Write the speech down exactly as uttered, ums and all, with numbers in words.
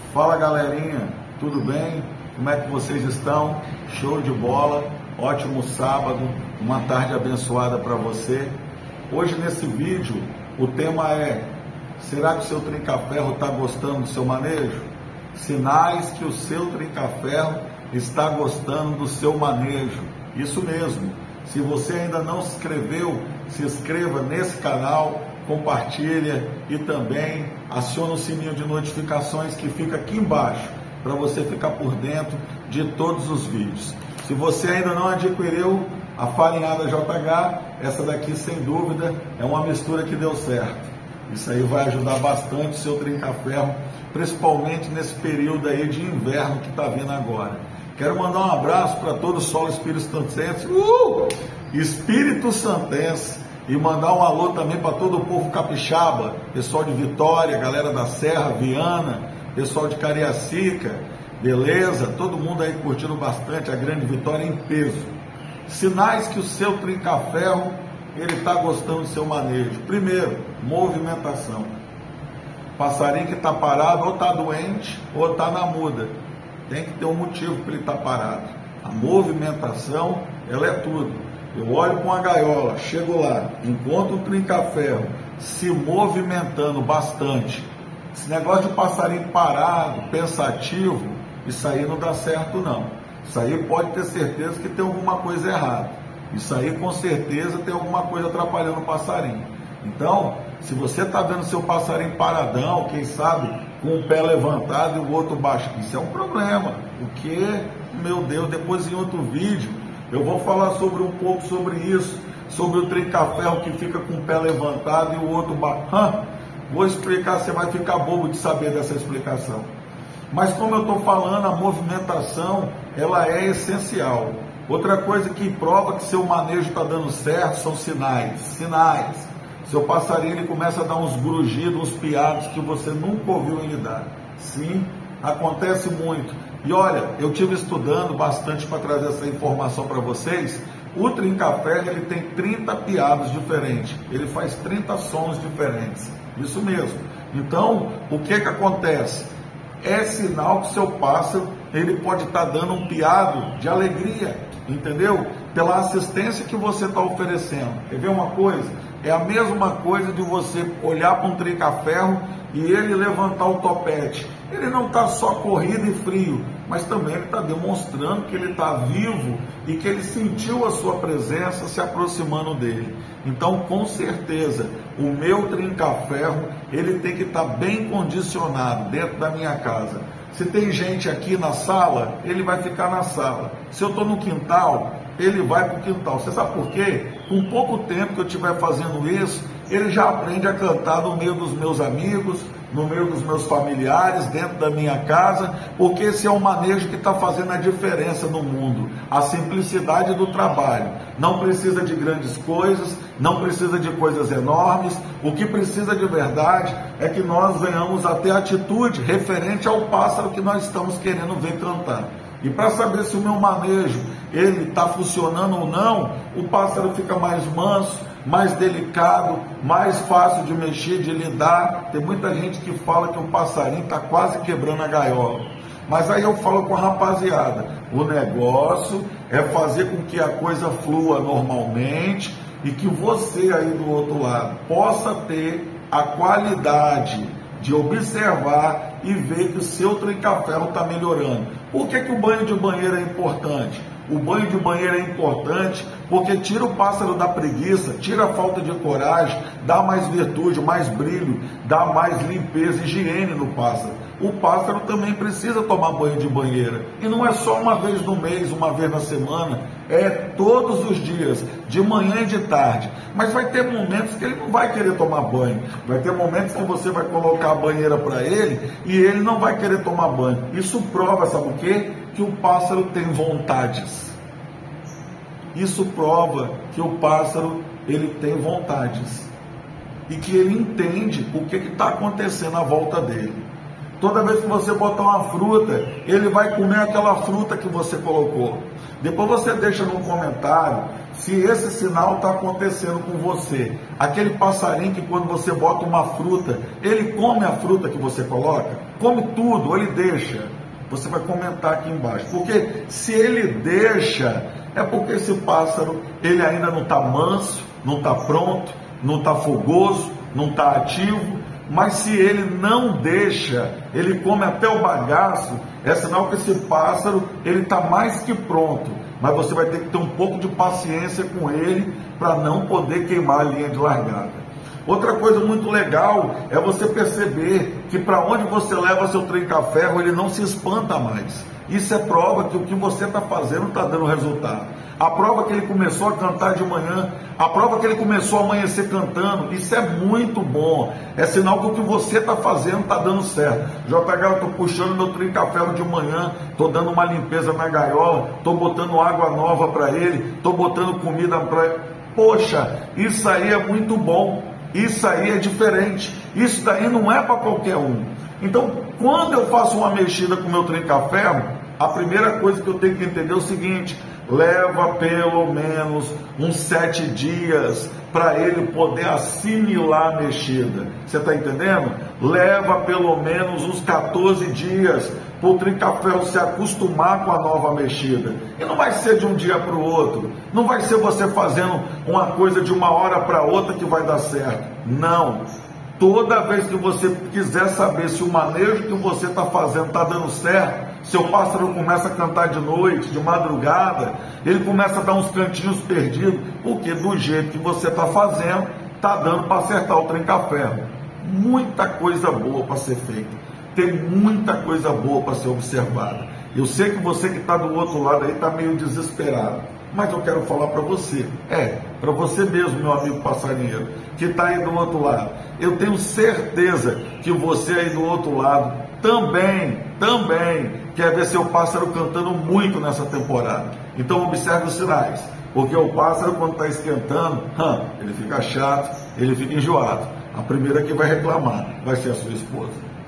Fala galerinha, tudo bem? Como é que vocês estão? Show de bola, ótimo sábado, uma tarde abençoada para você. Hoje nesse vídeo o tema é: será que o seu trinca-ferro está gostando do seu manejo? Sinais que o seu trinca-ferro está gostando do seu manejo. Isso mesmo. Se você ainda não se inscreveu, se inscreva nesse canal, compartilha e também aciona o sininho de notificações que fica aqui embaixo para você ficar por dentro de todos os vídeos. Se você ainda não adquiriu a farinhada J H, essa daqui sem dúvida é uma mistura que deu certo. Isso aí vai ajudar bastante o seu trinca-ferro, principalmente nesse período aí de inverno que está vindo agora. Quero mandar um abraço para todo o solo Espírito Santense, uh! Espírito Santense, e mandar um alô também para todo o povo capixaba, pessoal de Vitória, galera da Serra, Viana, pessoal de Cariacica, beleza? Todo mundo aí curtindo bastante a grande Vitória em peso. Sinais que o seu trinca-ferro ele está gostando do seu manejo. Primeiro, movimentação. Passarinho que está parado ou está doente ou está na muda. Tem que ter um motivo para ele estar parado. A movimentação, ela é tudo. Eu olho para uma gaiola, chego lá, encontro um trinca-ferro se movimentando bastante. Esse negócio de passarinho parado, pensativo, isso aí não dá certo não. Isso aí pode ter certeza que tem alguma coisa errada. Isso aí com certeza tem alguma coisa atrapalhando o passarinho. Então, se você está vendo seu passarinho paradão, quem sabe com o pé levantado e o outro baixo, isso é um problema. Porque, meu Deus, depois em outro vídeo eu vou falar sobre um pouco sobre isso, sobre o trinca-ferro que fica com o pé levantado e o outro baixo. Vou explicar, você vai ficar bobo de saber dessa explicação. Mas como eu estou falando, a movimentação ela é essencial. Outra coisa que prova que seu manejo está dando certo são sinais. Sinais. Seu passarinho ele começa a dar uns grugidos, uns piados que você nunca ouviu ele dar. Sim, acontece muito. E olha, eu tive estudando bastante para trazer essa informação para vocês. O trinca-ferro ele tem trinta piados diferentes. Ele faz trinta sons diferentes. Isso mesmo. Então, o que que acontece? É sinal que o seu pássaro ele pode estar dando um piado de alegria, entendeu? Pela assistência que você está oferecendo. Quer ver uma coisa? É a mesma coisa de você olhar para um trinca-ferro e ele levantar o topete. Ele não está só corrido e frio, mas também ele está demonstrando que ele está vivo e que ele sentiu a sua presença se aproximando dele. Então, com certeza, o meu trinca-ferro ele tem que estar bem condicionado dentro da minha casa. Se tem gente aqui na sala, ele vai ficar na sala. Se eu estou no quintal, ele vai para o quintal. Você sabe por quê? Com pouco tempo que eu estiver fazendo isso, ele já aprende a cantar no meio dos meus amigos, no meio dos meus familiares, dentro da minha casa, porque esse é um manejo que está fazendo a diferença no mundo. A simplicidade do trabalho. Não precisa de grandes coisas, não precisa de coisas enormes. O que precisa de verdade é que nós venhamos a ter atitude referente ao pássaro que nós estamos querendo ver cantar. E para saber se o meu manejo ele está funcionando ou não, o pássaro fica mais manso, mais delicado, mais fácil de mexer, de lidar. Tem muita gente que fala que o passarinho está quase quebrando a gaiola. Mas aí eu falo com a rapaziada, o negócio é fazer com que a coisa flua normalmente e que você aí do outro lado possa ter a qualidade de observar e ver que o seu trinca-ferro está melhorando. Por que que o banho de banheiro é importante? O banho de banheiro é importante porque tira o pássaro da preguiça, tira a falta de coragem, dá mais virtude, mais brilho, dá mais limpeza e higiene no pássaro. O pássaro também precisa tomar banho de banheira. E não é só uma vez no mês, uma vez na semana, é todos os dias, de manhã e de tarde. Mas vai ter momentos que ele não vai querer tomar banho. Vai ter momentos que você vai colocar a banheira para ele e ele não vai querer tomar banho. Isso prova, sabe o quê? Que o pássaro tem vontades. Isso prova que o pássaro ele tem vontades e que ele entende o que está acontecendo à volta dele. Toda vez que você botar uma fruta, ele vai comer aquela fruta que você colocou. Depois você deixa no comentário se esse sinal está acontecendo com você. Aquele passarinho que quando você bota uma fruta, ele come a fruta que você coloca? Come tudo, ou ele deixa? Você vai comentar aqui embaixo. Porque se ele deixa, é porque esse pássaro, ele ainda não está manso, não está pronto, não está fogoso, não está ativo. Mas se ele não deixa, ele come até o bagaço, é sinal que esse pássaro, ele está mais que pronto. Mas você vai ter que ter um pouco de paciência com ele para não poder queimar a linha de largada. Outra coisa muito legal é você perceber que para onde você leva seu tranca-ferro, ele não se espanta mais. Isso é prova que o que você está fazendo está dando resultado. A prova que ele começou a cantar de manhã, a prova que ele começou a amanhecer cantando, isso é muito bom. É sinal que o que você está fazendo está dando certo. J H, eu estou puxando meu tranca-ferro de manhã, estou dando uma limpeza na gaiola, estou botando água nova para ele, estou botando comida para ele. Poxa, isso aí é muito bom. Isso aí é diferente. Isso daí não é para qualquer um. Então, quando eu faço uma mexida com o meu tranca-ferro, a primeira coisa que eu tenho que entender é o seguinte: leva pelo menos uns sete dias para ele poder assimilar a mexida. Você está entendendo? Leva pelo menos uns quatorze dias para o tranca-ferro se acostumar com a nova mexida. E não vai ser de um dia para o outro. Não vai ser você fazendo uma coisa de uma hora para outra que vai dar certo. Não. Toda vez que você quiser saber se o manejo que você está fazendo está dando certo, seu pássaro começa a cantar de noite, de madrugada, ele começa a dar uns cantinhos perdidos, porque do jeito que você está fazendo, está dando para acertar o tranca-ferro. Muita coisa boa para ser feita, tem muita coisa boa para ser observada. Eu sei que você que está do outro lado aí está meio desesperado, mas eu quero falar para você, é, para você mesmo, meu amigo passarinheiro, que está aí do outro lado. Eu tenho certeza que você aí do outro lado também, também quer ver seu pássaro cantando muito nessa temporada. Então observe os sinais, porque o pássaro quando está esquentando, hum, ele fica chato, ele fica enjoado. A primeira que vai reclamar vai ser a sua esposa.